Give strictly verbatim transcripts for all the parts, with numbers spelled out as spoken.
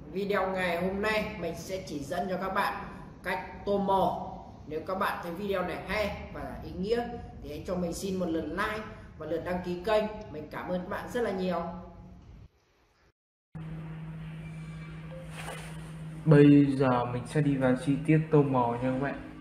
Video ngày hôm nay mình sẽ chỉ dẫn cho các bạn cách tô màu. Nếu các bạn thấy video này hay và ý nghĩa thì hãy cho mình xin một lượt like và lượt đăng ký kênh. Mình cảm ơn các bạn rất là nhiều. Bây giờ mình sẽ đi vào chi tiết tô màu nha các bạn.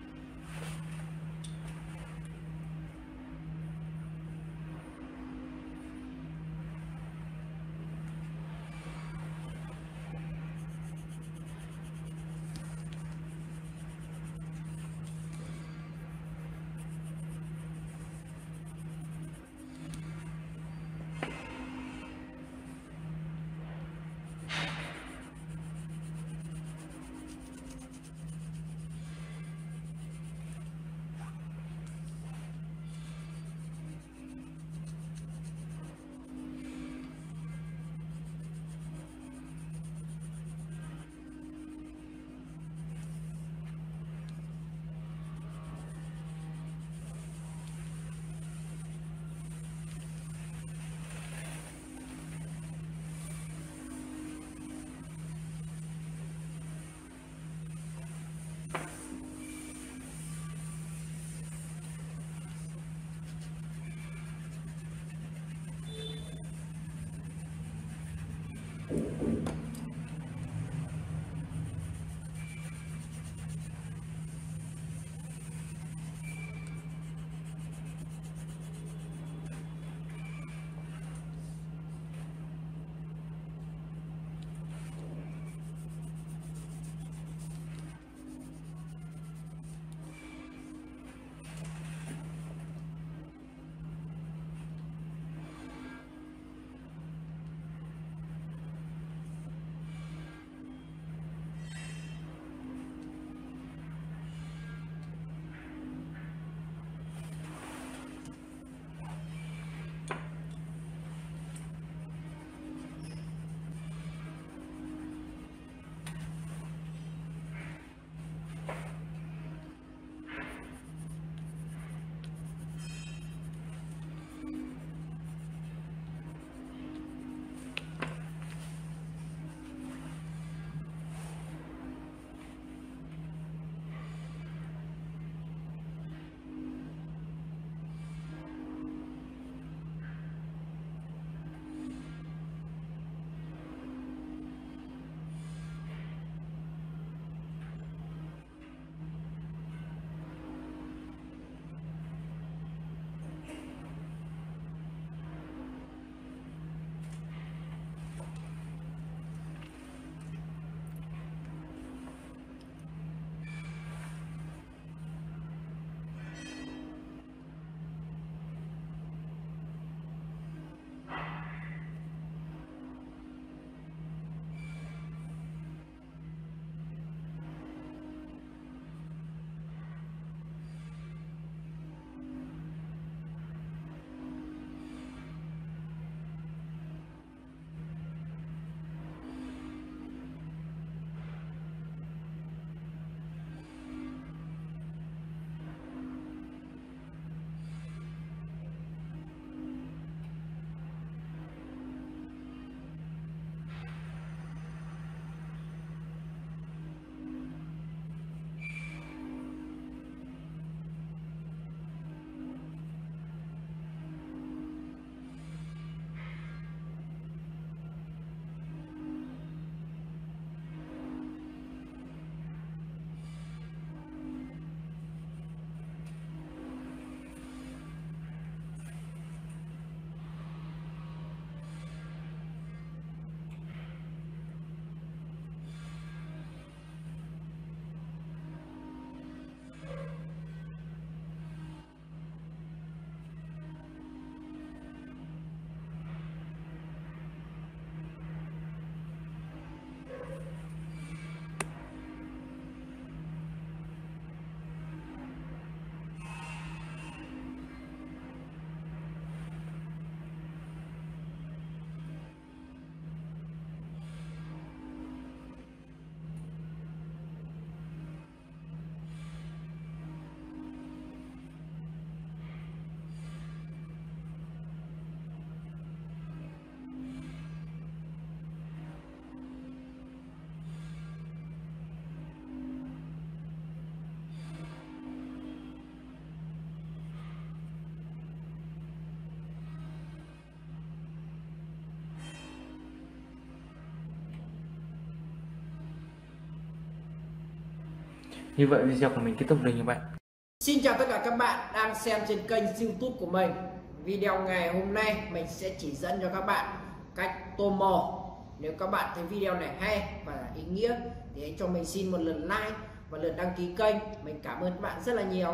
Như vậy video của mình kết thúc rồi các bạn. Xin chào tất cả các bạn đang xem trên kênh YouTube của mình. Video ngày hôm nay mình sẽ chỉ dẫn cho các bạn cách tô màu. Nếu các bạn thấy video này hay và ý nghĩa thì hãy cho mình xin một lượt like và lượt đăng ký kênh. Mình cảm ơn các bạn rất là nhiều.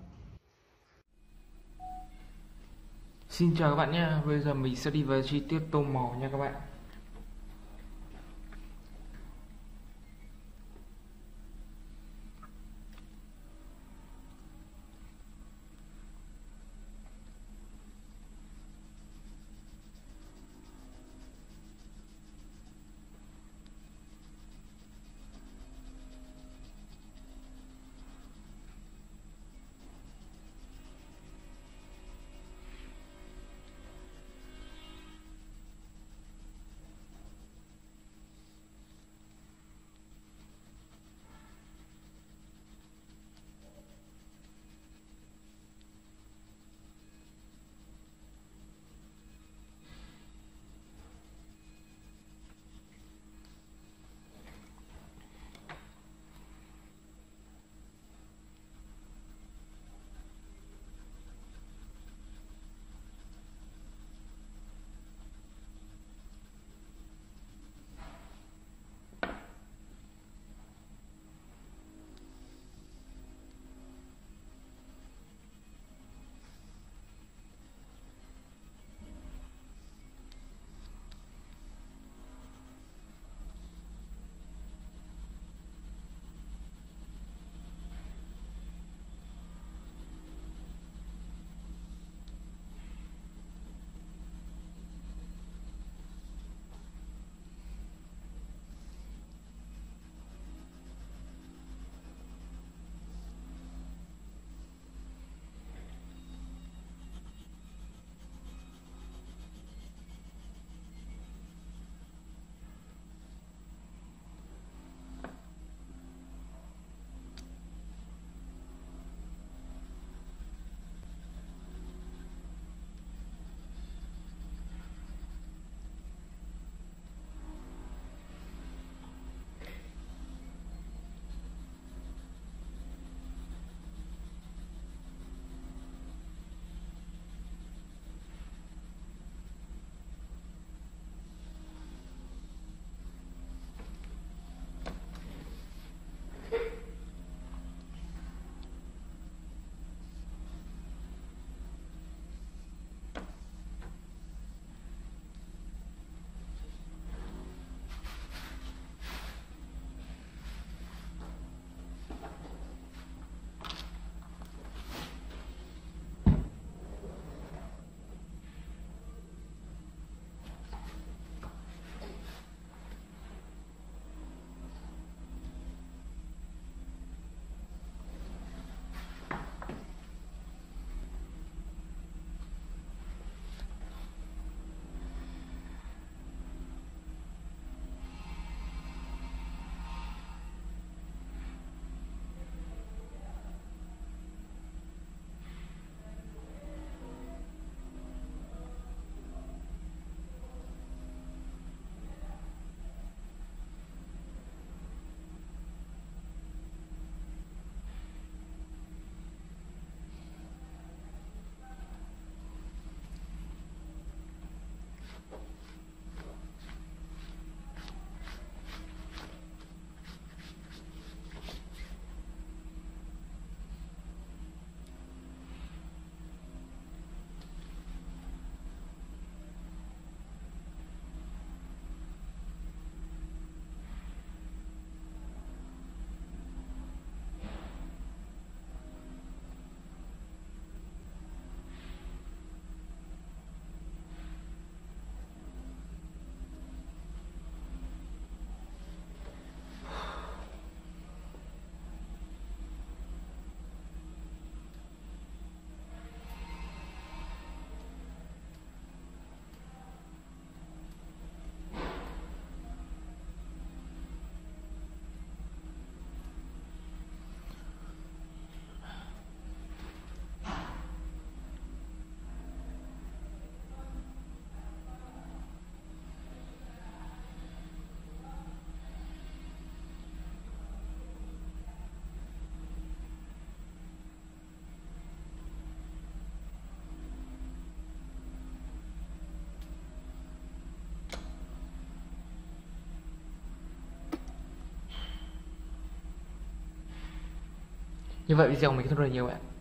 Xin chào các bạn nhé. Bây giờ mình sẽ đi vào chi tiết tô màu nha các bạn. Như vậy video mình kết thúc rồi nhiều bạn.